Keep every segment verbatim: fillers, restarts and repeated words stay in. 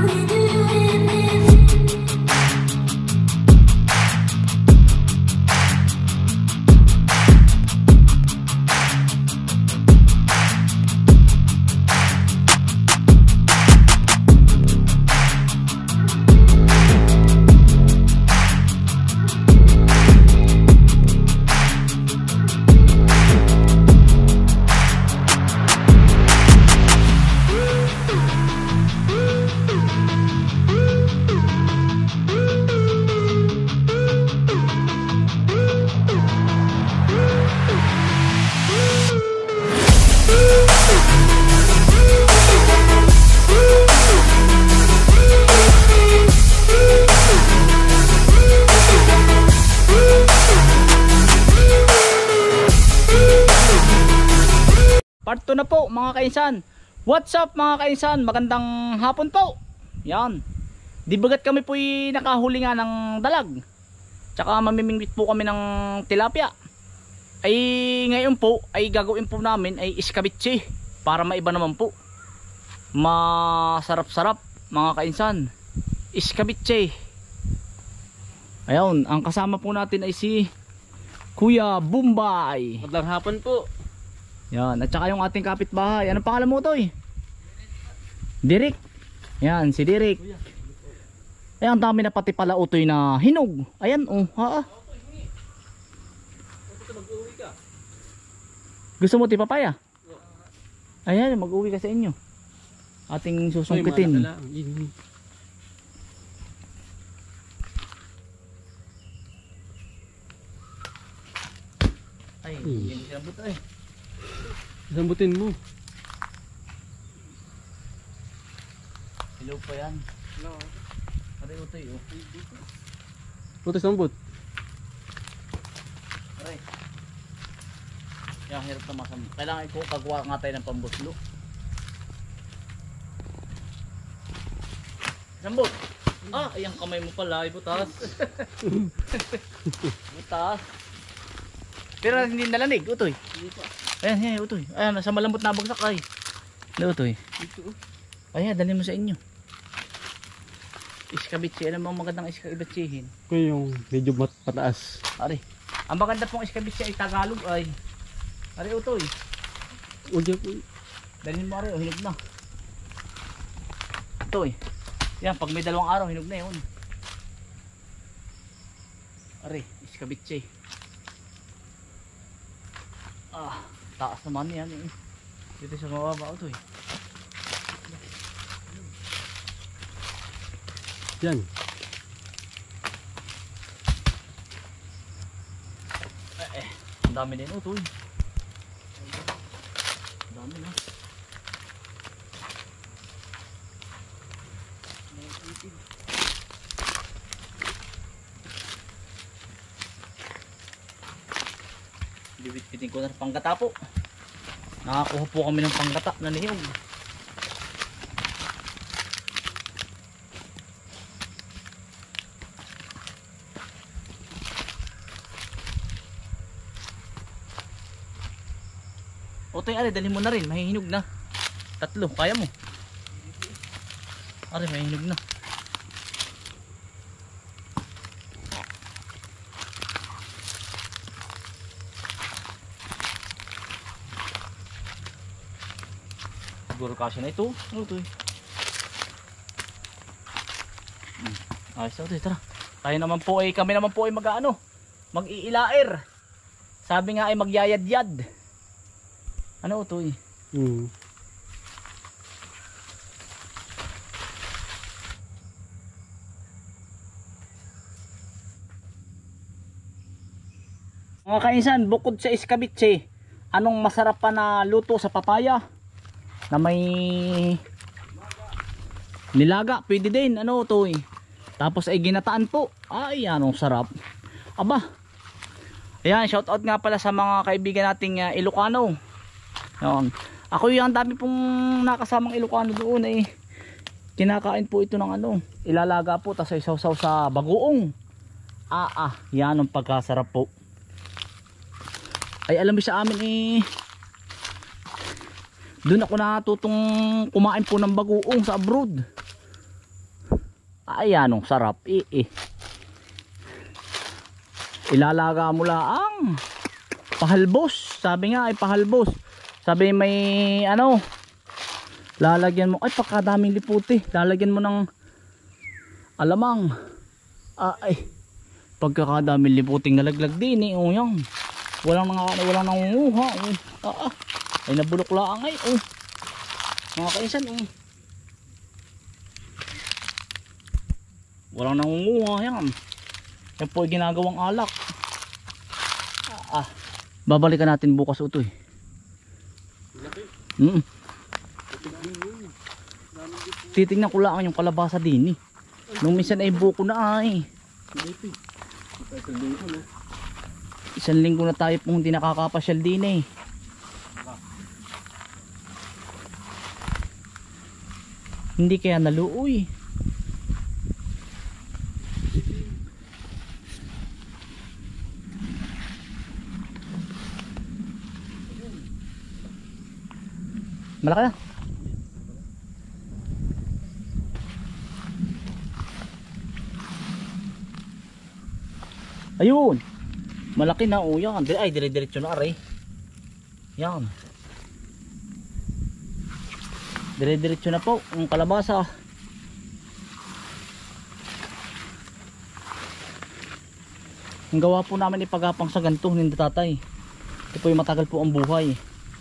Part two na po mga kainsan. What's up mga kainsan? Magandang hapon po. Yan. Di bagat kami po nakahuli nga ng dalag. Tsaka mamimingwit po kami ng tilapia. Ay ngayon po ay gagawin po namin ay iskabitsi. Para maiba naman po. Masarap-sarap mga kainsan. Iskabitsi. Ayun, ang kasama po natin ay si Kuya Bombay. Magandang hapon po. Yan, at saka yung ating kapitbahay. Anong pangalan mo to eh? Derek. Yan, si Derek. Ayan, ang dami na pati pala utoy na hinog. Ayan, oh, ha. Gusto mo tipapaya? Ayan, mag-uwi ka sa inyo. Ating susungkitin. Ay, hindi sinabot ay. Sambutin mo. Hello pa yan. Hello. Aray utoy oh. Puto sambut. Aray. Yan, hirap na masam. Kailangan ko kagawa nga tayo ng pambuslo. Sambut. Ah, ayang kamay mo pala, ibutas. Butas. Pero hindi nalanig, utoy. Hindi pa. Ayan, ayan, utoy. Ayan, nasa malambot na bagsak ay. Ano, utoy? Ito. Ayan, dalhin mo sa inyo. Iskabitsi. Alam mo magandang iskabitsihin? Kaya yung medyo mat pataas. Ari. Ang maganda pong iskabitsi ay Tagalog ay. Ari, utoy. Udiya po. Dalhin mo, ari, oh, hinog na. Utoy. Yan, pag may dalawang araw, hinog na yun. Ari, iskabitsi. Ah. Taas naman yan eh. Dito sa mababa ito eh. Yan. Eh, eh. Ang dami din ito eh. Ang dami na. Bibit-bitin ko na panggata po. Nakakuha po kami ng panggata na niyog. Otoy, ari, dalhin mo na rin. Mahihinog na. Tatlo, kaya mo. Ari, mahihinog na. Siguro kasi na ito. Ano ito eh? Hmm. Ayos na ito eh. Tara. Tayo naman po ay, kami naman po ay mag-ano, mag-iilair. Sabi nga ay magyayadyad. Ano ito eh? Hmm. Mga kainsan, bukod sa iskabitsi, anong masarap pa na luto sa papaya? Na may nilaga, pwede din, ano to eh. Tapos ay ginataan po. Ay, anong sarap. Aba. Ayan, shout out nga pala sa mga kaibigan nating uh, Ilocano. Yan. Ako yung dami pong nakasamang Ilocano doon eh. Kinakain po ito ng ano, ilalaga po tapos ay sausaw sa bagoong. Ah ah, yan ang pagkasarap po. Ay alam mo sa amin eh, doon ako natutong kumain po ng bagoong sa abroad. Ay, anong sarap. Eh, eh. Ilalaga mo lang. Pahalbos. Sabi nga ay pahalbos. Sabi may ano, lalagyan mo. Ay, pagkadaming liputi. Lalagyan mo ng alamang. Ay, pagkakadaming liputing nalaglag din eh. O yan. Walang nang walang nangunguha. Oh. Ah, ah. Ay nabulok lang ay. Oh. Mga kainsan, oh. Walang nangunguha yan. Yan po ay ginagawang alak. Ah, ah. Babalikan natin bukas ito eh. Mm. Titingnan ko lang yung kalabasa din eh. Nung minsan ay buko na ay. Isang linggo na tayo pong hindi nakakapasyal din eh. Hindi kaya naluoy. Malaki na. Ayun. Malaki na, oh, yan. Ay, dire-diretso na, aray. Yan. Dire-diretso na po ang kalabasa. Ang gawa po namin ipagapang sa ganito, hindi tatay. Ito po yung matagal po ang buhay.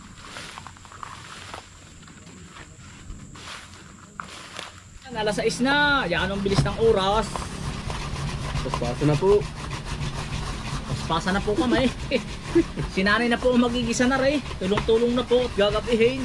Alas sais na. Yan ang bilis ng oras. Paspasa na po. Pasa na po kami. Si nanay na po ang magigisa na rin. Tulong-tulong na po at gagapihin.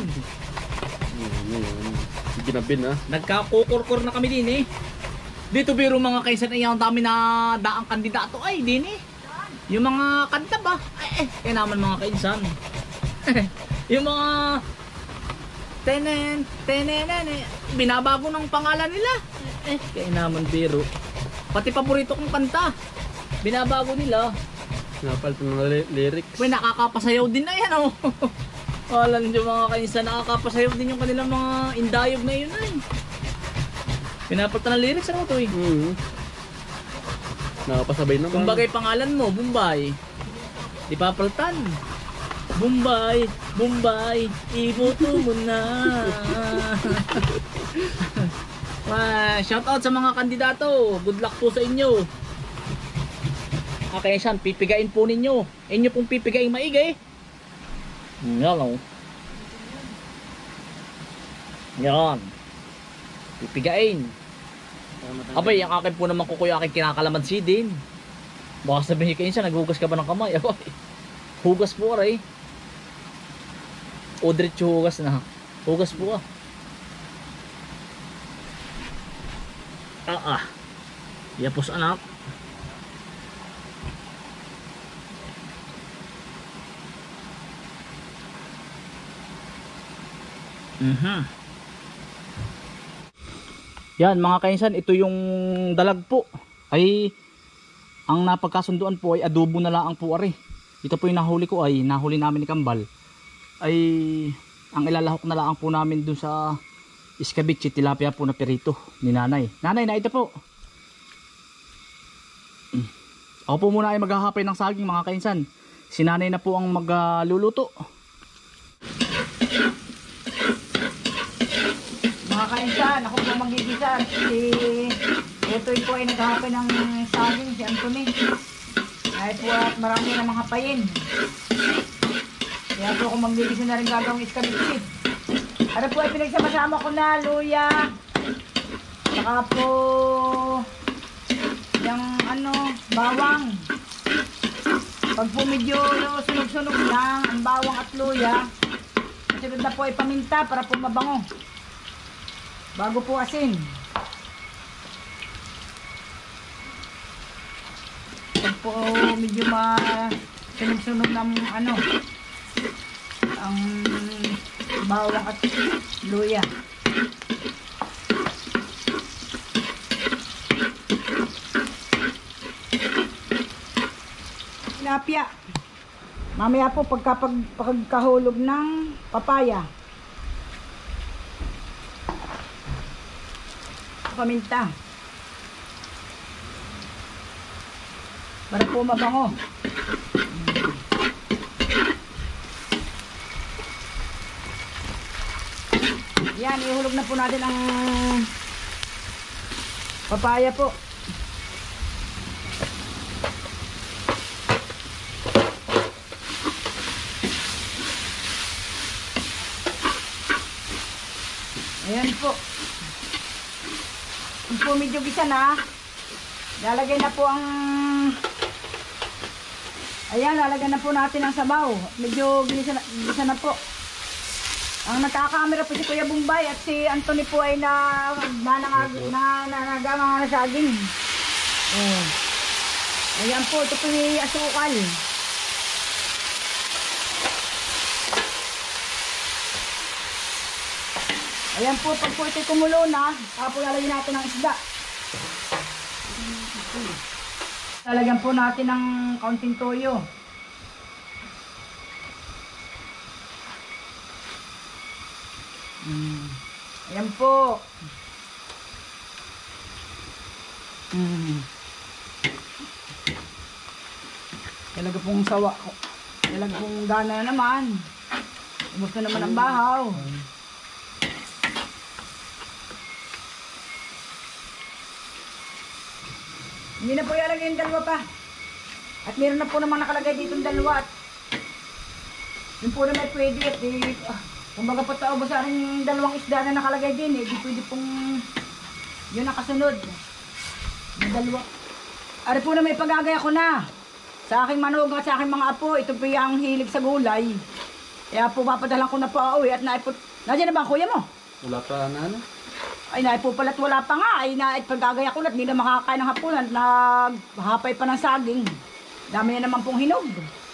Ginapin ha. Nagkakukurkur na kami din eh. Dito biro mga kaisan ay ang dami na daang kandidato ay din eh. Yung mga kanta ba? Ay eh, kaya naman mga kaisan. Yung mga tenen, tenen, eh, binabago ng pangalan nila. Eh, kaya naman biro. Pati paborito kong kanta, binabago nila. Napal ng mga lyrics. Uy, nakakapasayaw din na yan oh. Alam nyo mga kainsa, nakakapasayaw din yung kanilang mga indayog na yun ay. Pinapalta ng lyrics ano to eh. Mm-hmm. Nakapasabay naman. Kumbagay pangalan mo, Bombay. Di papaltan. Bombay, Bombay, iboto mo na. Ah, shout out sa mga kandidato. Good luck po sa inyo. Okay, yan, pipigain po ninyo. Inyo pong pipigain maigay. Yan o. Yan. Pipigain. Abay, ang akin po naman kukuya aking kinakalamansi din. Baka sabihin kayo siya, naghugas ka ba ng kamay? Abay, hugas po aray. O diretso hugas na. Hugas po ah. Ah ah. Yapos anak. Mhm. Yan mga kainsan, ito yung dalag po. Ay ang napagkasunduan po ay adobo na lang po ari. Ito po yung nahuli ko ay nahuli namin ni Kambal. Ay ang ilalahok na lang po namin dun sa iskabitsi tilapia po na perito ni nanay. Nanay na ito po. Ako po muna ay maghahapay ng saging mga kainsan. Si nanay na po ang magluluto. Mga kainsan, ako po magigisa. Si ito po ay naghahapay ng saging, si Anthony. Ay po at marami na mga hapayin. Kaya po ako magigisa na rin gagawang iskabitsi. Ano po ay pinagsama-sama ko na luya. Saka po yung ano, bawang. Pag po medyo sunog-sunog lang ang bawang at luya, kasunod na po ay paminta para po mabango. Bago po asin. Pag po medyo masunog-sunog ng ano, ang bawang at luya. Tilapia. Mamaya po pagka pag, pagkahulog ng papaya. Paminta. Para po mabango. Yan, ihulog na po natin ang papaya po. Ayan po. Kung po medyo gisa na, lalagay na po ang... Ayan, lalagay na po natin ang sabaw. Medyo gisa na, gisa na po. Ang nagkakamera po si Kuya Bumbay at si Anthony po ay na nanangag na nanagama na saging. Oh. Ayan po, ito po yung asukal. Ayan po, pag po ito'y kumulo na, saka po lalagyan natin ng isda. Lalagyan po natin ng kaunting toyo. Mm. Ayan po. Mm. Talaga pong sawa. Talaga pong gana na naman. Ubus na naman ang bahaw. Hindi na po ilalagay yung dalawa pa. At meron na po namang nakalagay dito yung dalawa. At yun po na may pwede. At eh, ah, kumbaga po tao ba sa aking dalawang isda na nakalagay din eh. Di pwede pong yun nakasunod. Yung dalawa. Ari po na may pagagaya ko na. Sa aking manog at sa aking mga apo. Ito po yung hilig sa gulay. Kaya po papadalan ko na po uwi. At naipot. Nandiyan na ba ang kuya mo? Wala pa na ano? Ay, naipo pala't wala pa nga. Ay, naipagagaya ko na. Hindi na makakain ng hapunan. Naghahapay pa ng saging. Dami na naman pong hinog.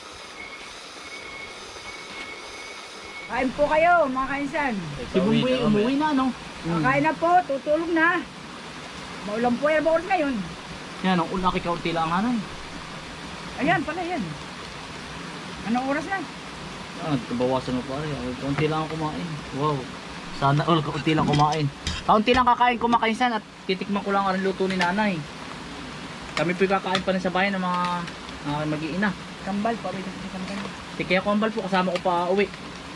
Kain po kayo, mga kainsan. Si Bumboy umuwi na, no? Hmm. Kain na po, tutulog na. Maulang po yan ba oras ngayon? Yan, ang ulaki kaunti lang ano. Ayan, pala yan. Anong oras na? Ah, bawasan mo pare. Kaunti lang ang kumain. Wow. Sana all kaunti lang kumain. Kaunti lang kakain ko makainsan at titikman ko lang ang luto ni nanay. Kami po kakain pa rin sa bahay ng mga uh, mag-iina. Kambal pa, may kambal. Tikaya kambal po, kasama ko pa uwi.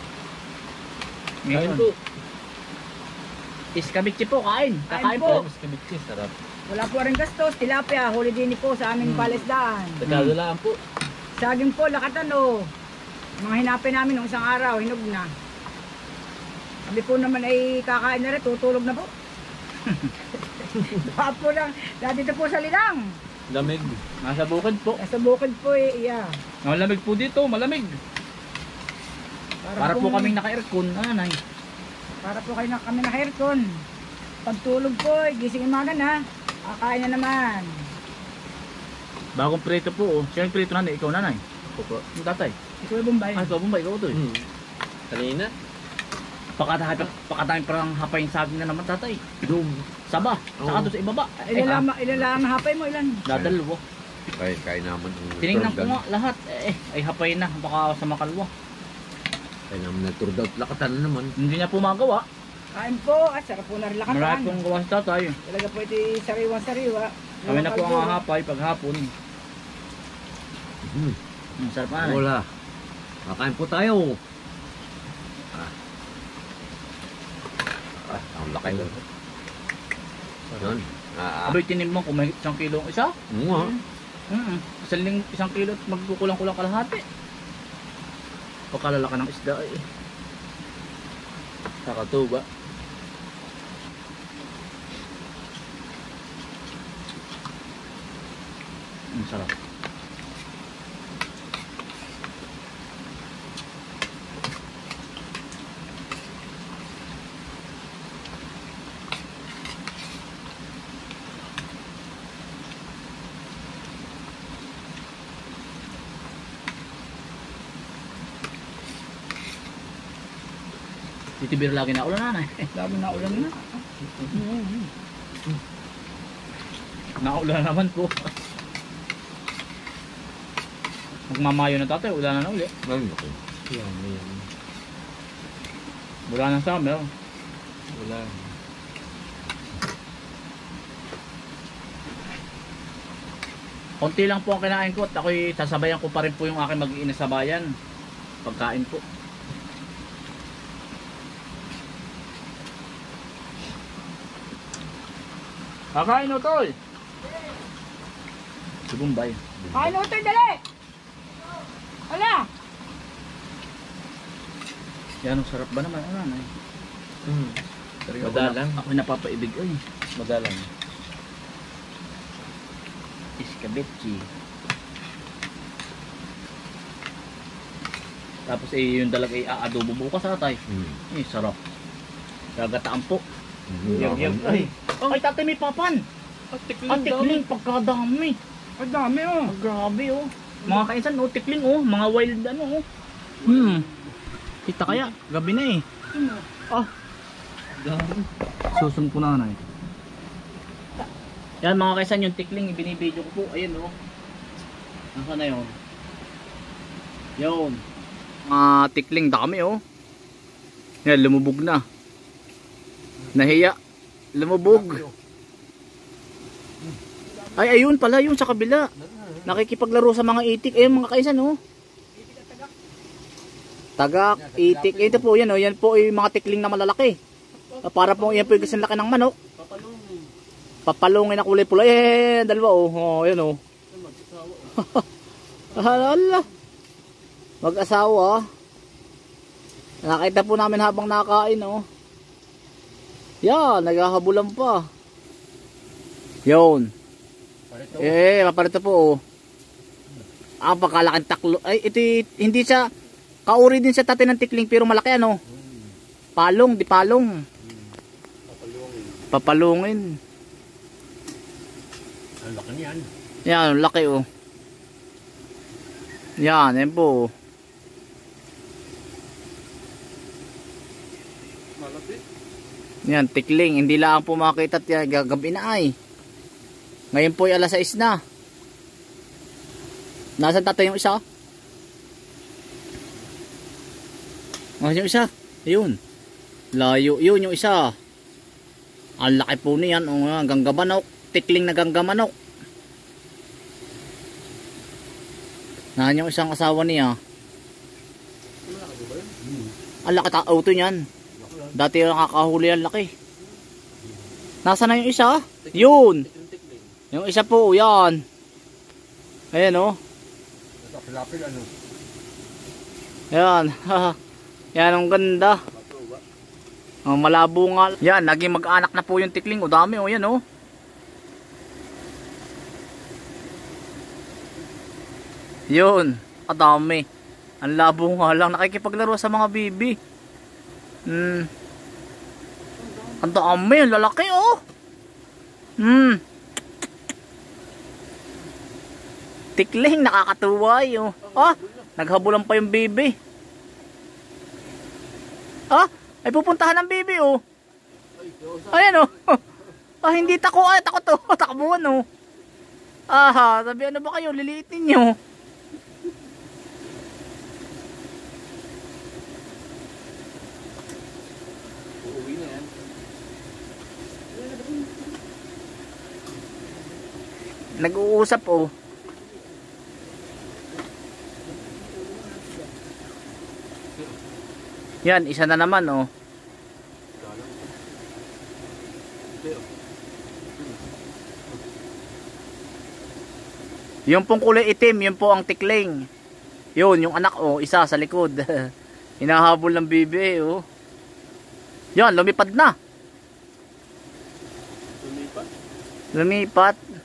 Kain po. Iskabitsi po, kain. Kakain Kain po. po. Iskabitsi, sarap. Wala po rin gastos, tilapia, huli din po sa aming Hmm. palesdaan. Nagkadulaan po. Saging po, lakatan o. Mga hinapin namin nung isang araw, hinog na. Kami po naman ay kakain na rin, tutulog na po. Papo lang, dito po sa Linang. Lamig. Nasa bukid po. Nasa bukid po eh, iya. Malamig po dito, malamig. Para po pong- kaming naka-aircon, nanay. Para po kayo na kami naka-aircon. Pagtulog po, eh, gising umaga na. Kakain na naman. Bagong prito po, oh. Sino yung prito nanay? Ikaw nanay? Opo. Yung tatay? Ikaw yung Bombay. Ah, ikaw Bombay, ikaw to eh. Hmm. Kanina? Pakatahapin, pakatahapin parang hapay yung saging na naman tatay. Doom. Saba, saka Oo. doon sa ibaba. Ilan lang, ilan lang ang hapay mo, ilan? Dadalwa. Kaya kaya naman ang Tinignan ko turdan. nga lahat. Eh, ay hapay na, baka sa makalwa. Kaya naman nagturda at lakatan na naman. Hindi niya po magawa. Kain po, at sarap po na rin Marami lakatan. pong gawa sa tatay. Talaga po ito sariwa-sariwa. Kami na po Lokal ang hapay paghapon. Hmm. Hmm, sarap na nanay. Wala. Kakain po tayo. Ah. Ah, ang laki. Yun. Ah, ah. Abay tinimbang kung may isang kilo ang isa. Oo nga. Mm isang, ling, isang kilo at magkukulang-kulang kalahati. Pagkalalaka ng isda eh. Sa katuba. Ang sarap. Titibir lagi na ulan nanay. Dami na ulan na. Naulan naman po. Magmamayo na tatay, ulan na uli. Ay, naku. Yan, yan. Wala ng summer. Wala. Konti lang po ang kinain ko at ako'y sasabayan ko pa rin po yung aking mag-iinasabayan. Pagkain po. Kakain o tol. Segumbay. Kain mo ito, dali! Wala! Yan ang sarap ba naman? Ano na eh. Hmm. Madalang. Ako napapaibig ay. Madalang. Iskabetchi. Tapos eh yung dalag ay aadobo bukas atay. Hmm. Eh sarap. Gagataan po. Yum, yum. Ay, ay tatay may papan. Ang tikling Ang tikling pagkadami. Ang dami oh. Ah, grabe oh. Mga kainsan oh, tikling oh, mga wild ano oh. Hmm. Kita kaya, gabi na eh. Ah. Susum ko na na eh. Yan mga kaisan yung tikling binibidyo ko po. Ayun oh. Nasaan na yun? Yun. Mga tikling dami oh. Yan lumubog na. Nahiya. Lumubog. Ay ayun pala yung sa kabila. Nakikipaglaro sa mga itik. Ayun mga kaisan oh. Tagak, itik. Ito po yan oh. Yan po ay mga tikling na malalaki. Para po yan po yung kasing laki ng manok. Papalungin na kulay pula. Eh, dalawa oh. Oh, yan oh. Hala. Mag-asawa. Nakita po namin habang nakain oh. Yan, naghahabulan pa. Yun. Eh, paparito po oh. Ang pagkalaking taklo. Ay, ito hindi siya kauri din sa tatay ng tikling pero malaki ano. Palong, di palong. Papalungin. Ang laki niyan. Yan, laki oh. Yan, yan po. Yan, tikling. Hindi lang po makita at yan, gagabi na ay. Ngayon po ay alas sais na. Nasaan tatay yung isa? Nasaan yung isa? Ayun. Layo. Yun yung isa. Ang laki po niyan. O nga, ganggamanok. Tikling na ganggamanok. Nasaan yung isang asawa niya? Ang laki ta-auto niyan. Dati yung nakakahuli ang laki. Nasaan na yung isa? Yun. Yung isa po, yan. Ayan o. Yan. Yan ang ganda. Oh, malabo nga. Yan, naging mag-anak na po yung tikling. O dami o, yan o. Yun. Kadami. Ang labo nga lang. Nakikipaglaro sa mga bibi. Hmm. Ang dami, ang lalaki oh. Hmm. Tikling, nakakatuwa oh. Ah, naghabulan pa yung bibi. Ah, ay pupuntahan ng bibi oh. Ayan oh. Ah, hindi tako, ay tako to. Takbuhan oh. Ah, sabi ano ba kayo, liliitin nyo. Nag-uusap oh. Yan, isa na naman oh. Yung pong kulay itim, yun po ang tikling. Yun, yung anak oh, isa sa likod. Hinahabol ng bibi oh. Yan, lumipad na. Lumipat. Lumipat.